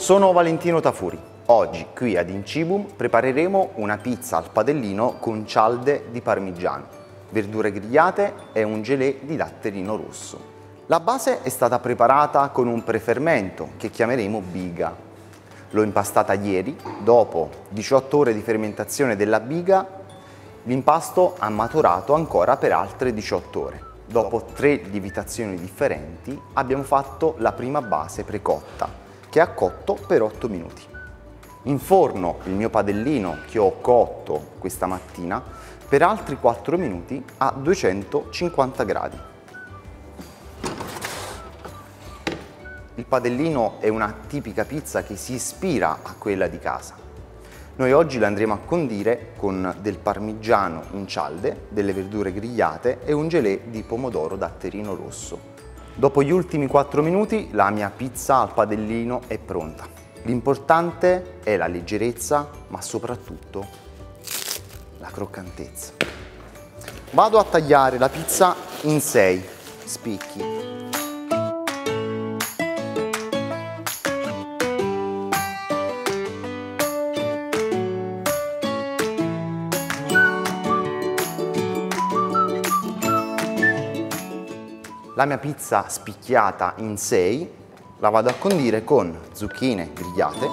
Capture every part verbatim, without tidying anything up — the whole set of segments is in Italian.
Sono Valentino Tafuri. Oggi qui ad Incibum prepareremo una pizza al padellino con cialde di parmigiano, verdure grigliate e un gelé di datterino rosso. La base è stata preparata con un prefermento che chiameremo biga. L'ho impastata ieri, dopo diciotto ore di fermentazione della biga, l'impasto ha maturato ancora per altre diciotto ore. Dopo tre lievitazioni differenti abbiamo fatto la prima base precotta, che ha cotto per otto minuti. In forno il mio padellino che ho cotto questa mattina per altri quattro minuti a duecentocinquanta gradi. Il padellino è una tipica pizza che si ispira a quella di casa. Noi oggi la andremo a condire con del parmigiano in cialde, delle verdure grigliate e un gelé di pomodoro datterino rosso. Dopo gli ultimi quattro minuti la mia pizza al padellino è pronta. L'importante è la leggerezza, ma soprattutto la croccantezza. Vado a tagliare la pizza in sei spicchi. La mia pizza spicchiata in sei la vado a condire con zucchine grigliate,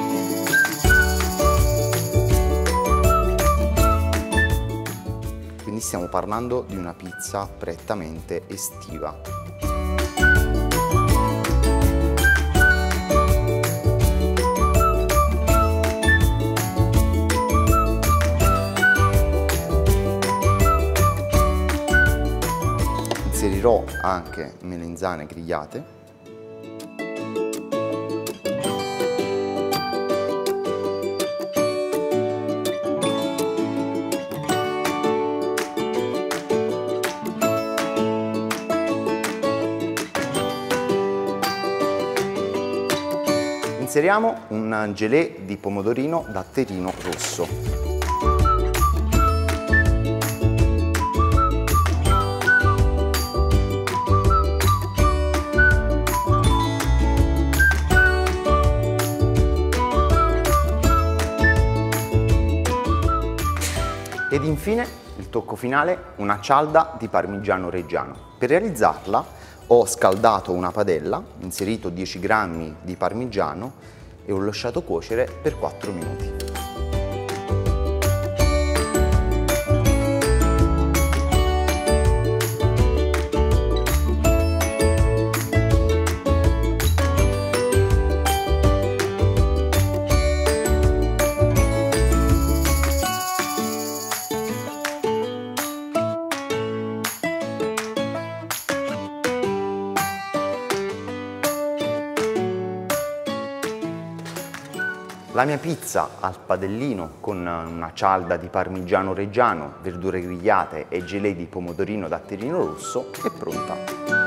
quindi stiamo parlando di una pizza prettamente estiva. Inserirò anche melenzane grigliate. Inseriamo un gelé di pomodorino datterino rosso. Ed infine, il tocco finale, una cialda di parmigiano reggiano. Per realizzarla ho scaldato una padella, inserito dieci grammi di parmigiano e ho lasciato cuocere per quattro minuti. La mia pizza al padellino con una cialda di parmigiano reggiano, verdure grigliate e gelé di pomodorino datterino rosso è pronta.